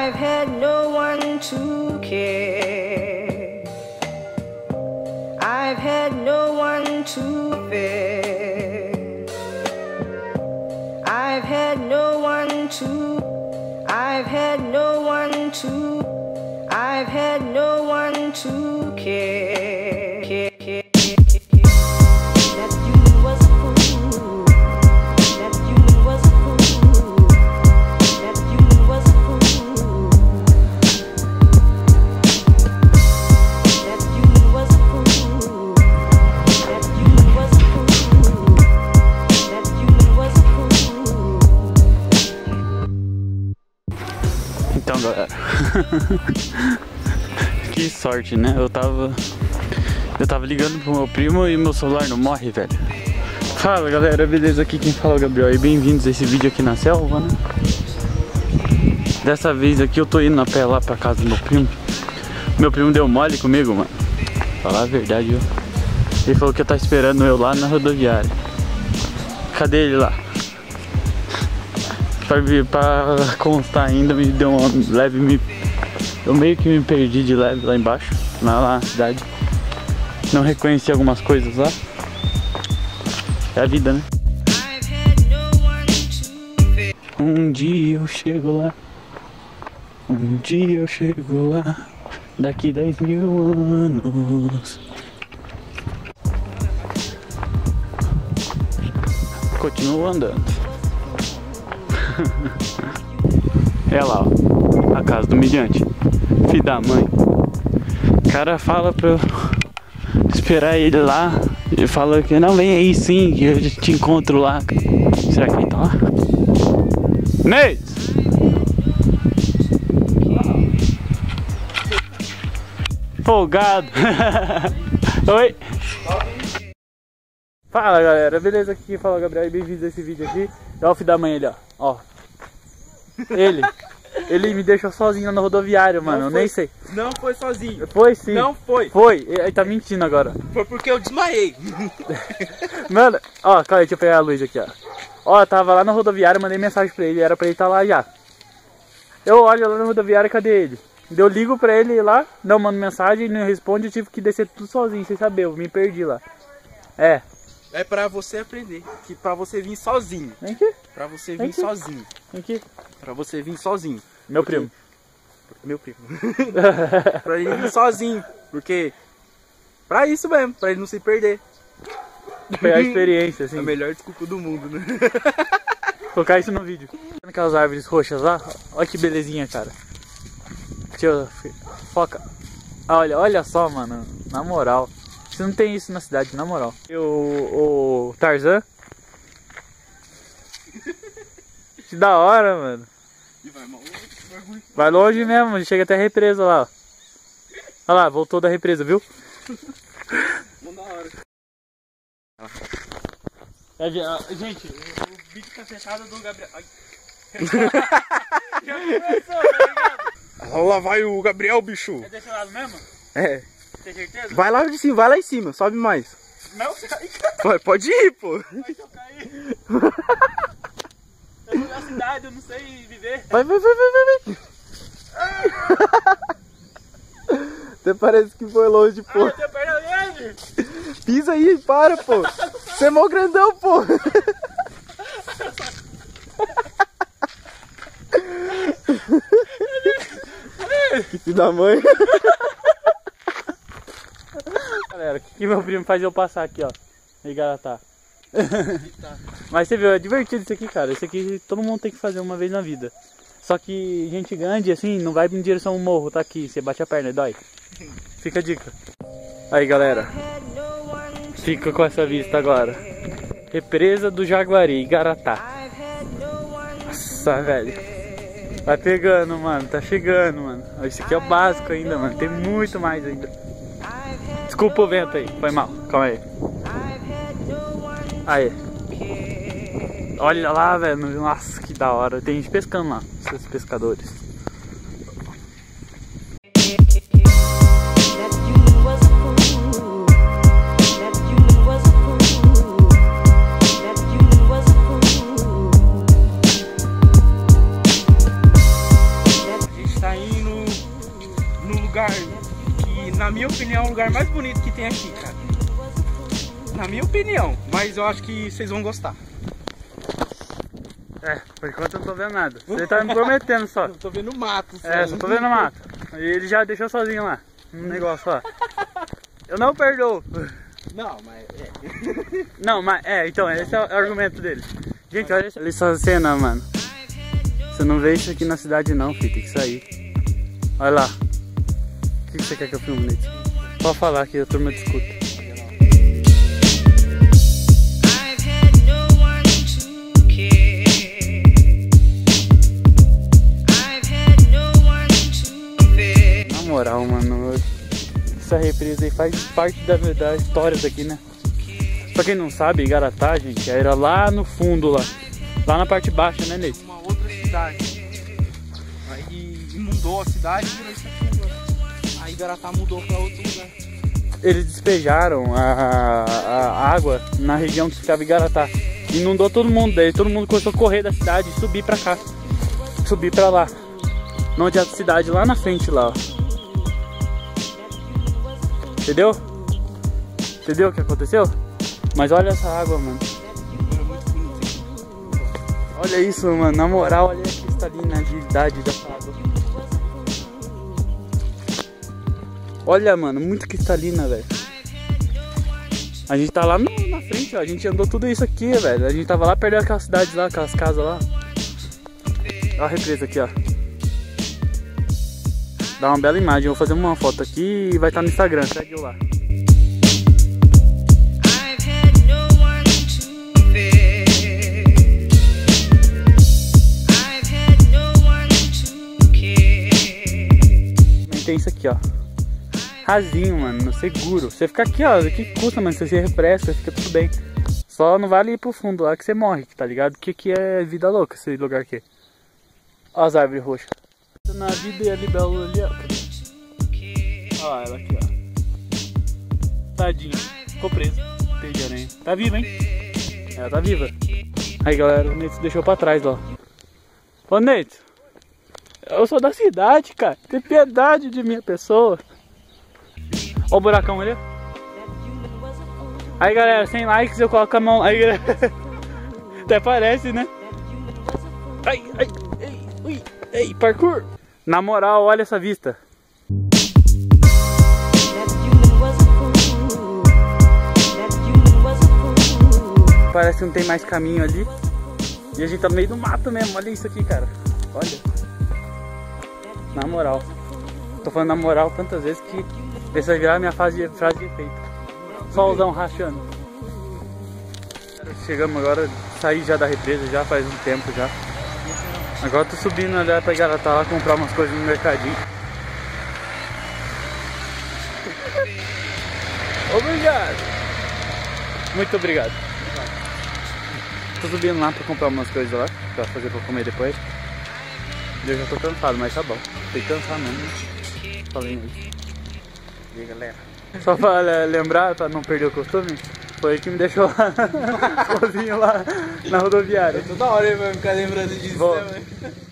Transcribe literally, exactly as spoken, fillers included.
I've had no one to care. I've had no one to fear. I've had no one to. I've had no one to. I've had no one to care. care, care, care, care. That you was a fool. That you was a fool. That you was a fool. That you was a fool. That you was a fool. That you was a fool. Então, galera, que sorte, né? Eu tava Eu tava ligando pro meu primo e meu celular não morre, velho. Fala, galera, beleza? Aqui quem fala é o Gabriel e bem-vindos a esse vídeo aqui na selva, né? Dessa vez aqui eu tô indo a pé lá pra casa do meu primo. Meu primo deu mole comigo, mano. Falar a verdade, viu? Ele falou que eu tava esperando eu lá na rodoviária. Cadê ele lá? Pra, pra constar ainda, me deu uma leve... Me, eu meio que me perdi de leve lá embaixo, lá, lá na cidade. Não reconheci algumas coisas lá. É a vida, né? Um dia eu chego lá. Um dia eu chego lá. Daqui dez mil anos. Continuo andando. É lá, ó, a casa do humilhante. Filho da mãe. O cara fala pra eu esperar ele lá. Ele fala que não, vem aí sim, que eu te encontro lá. Será que ele tá lá? Ney! Folgado! Oi! Fala, galera, beleza? Aqui quem fala é o Gabriel e bem-vindos a esse vídeo aqui. É o filho da mãe ali, ó. Ó. Ele. Ele me deixou sozinho na rodoviária, mano. Eu nem sei. Não foi sozinho. Foi sim. Não foi. Foi. Ele tá mentindo agora. Foi porque eu desmaiei. Mano, ó, calma aí, deixa eu pegar a luz aqui, ó. Ó, eu tava lá na rodoviária, mandei mensagem pra ele. Era pra ele estar lá já. Eu olho lá na rodoviária, cadê ele? Eu ligo pra ele lá, não mando mensagem, ele não responde. Eu tive que descer tudo sozinho, sem saber. Eu me perdi lá. É. É pra você aprender, que pra você vir sozinho. Vem aqui. Pra você vir Vem aqui. sozinho. Vem aqui. Pra você vir sozinho. Meu Porque... primo. Meu primo. Pra ele vir sozinho. Porque... Pra isso mesmo, pra ele não se perder. Pegar a experiência, assim. É a melhor desculpa do mundo, né? Colocar isso no vídeo. Aquelas árvores roxas lá. Olha que belezinha, cara. Deixa eu... Foca. Olha, olha só, mano. Na moral. Você não tem isso na cidade, na moral. E o, o Tarzan. Que da hora, mano. E vai mal. Vai longe mesmo, chega até a represa lá, ó. Olha lá, voltou da represa, viu? Mó da hora. É, gente, o vídeo tá fechado do Gabriel. Já começou, tá ligado? Lá vai o Gabriel, bicho. É desse lado mesmo? É. Tem certeza? Vai lá de cima, vai lá em cima, sobe mais. Não, você cai. Pode, pode ir, pô. Vai se eu cair. Eu sou da cidade, eu não sei viver. Vai, vai, vai, vai, vai. Até parece que foi longe, pô. Ah, eu tenho perna grande. Pisa aí, para, pô. Você é mó grandão, pô. Que filho da mãe. Galera, o que, que meu primo faz eu passar aqui, ó? Em Garatá. Mas você viu, é divertido isso aqui, cara. Isso aqui todo mundo tem que fazer uma vez na vida. Só que gente grande, assim, não vai em direção ao morro, tá aqui. Você bate a perna e dói. Fica a dica. Aí, galera. Fica com essa vista agora. Represa do Jaguari, Garatá. Nossa, velho. Vai pegando, mano. Tá chegando, mano. Esse aqui é o básico ainda, mano. Tem muito mais ainda. Desculpa o vento aí. Foi mal. Calma aí. Aí. Olha lá, velho. Nossa, que da hora. Tem gente pescando lá. Esses pescadores. na minha opinião, é o lugar mais bonito que tem aqui, cara. Na minha opinião, mas eu acho que vocês vão gostar. É, por enquanto eu não tô vendo nada. Você tá me prometendo só. Eu tô vendo mato, só. É, só tô vendo mato. E ele já deixou sozinho lá. Um negócio lá. Eu não perdoo. Não, mas é. Não, mas é, então, esse é o argumento dele. Gente, olha essa cena, mano. Você não vê isso aqui na cidade não, filho, tem que sair. Olha lá. O que você quer que eu filme, Nate? Pode falar que a turma discuta. Na moral, mano, essa represa aí faz parte da, da história daqui, né? Pra quem não sabe, Igaratá, gente, era lá no fundo, lá. Lá na parte baixa, né, Nate? Uma outra cidade. Aí inundou a cidade e virou isso aqui agora. Aí Igaratá mudou pra outro lugar. Eles despejaram a, a água na região que ficava Igaratá. Inundou todo mundo, daí todo mundo começou a correr da cidade e subir pra cá. Subir pra lá. Não tinha cidade lá na frente, lá, ó. Entendeu? Entendeu o que aconteceu? Mas olha essa água, mano. Olha isso, mano. Na moral, olha a cristalinidade dessa água. Olha, mano, muito cristalina, velho. A gente tá lá no, na frente, ó. A gente andou tudo isso aqui, velho. A gente tava lá perto daquelas cidades lá, aquelas casas lá. Olha a represa aqui, ó. Dá uma bela imagem. Eu vou fazer uma foto aqui e vai estar no Instagram. Segue eu lá. Tem isso aqui, ó. Rasinho, mano, seguro. Você fica aqui, ó. O que custa, mano? Você se repressa, fica tudo bem. Só não vale ir pro fundo lá que você morre, tá ligado? Porque aqui é vida louca esse lugar aqui. Ó as árvores roxas. Na vida e a libélula ali, ó. Ó ela aqui, ó. Tadinha. Ficou presa. Tem de aranha. Tá viva, hein? Ela tá viva. Aí, galera, o Neito deixou pra trás, ó. Ô, Neito. Eu sou da cidade, cara. Tem piedade de minha pessoa. Ó o buracão ali. Aí, galera, sem likes eu coloco a mão. Aí, galera. Até parece, né? Ai, ai, ei, ui, ei, parkour. Na moral, olha essa vista. Parece que não tem mais caminho ali. E a gente tá no meio do mato mesmo. Olha isso aqui, cara. Olha. Na moral. Tô falando na moral tantas vezes que essa vai virar minha frase de, frase de efeito. Solzão rachando. Chegamos agora, saí já da represa já faz um tempo já. Agora tô subindo ali pra Igaratá lá comprar umas coisas no mercadinho. Obrigado. Muito obrigado. Tô subindo lá pra comprar umas coisas lá, pra fazer pra comer depois. Eu já tô cansado, mas tá bom. Tem que cansar mesmo. Falei isso. E aí, galera? Só pra lembrar, pra não perder o costume, foi ele que me deixou lá, sozinho lá na rodoviária. Toda hora ele vai ficar lembrando disso, Bom, né, mano?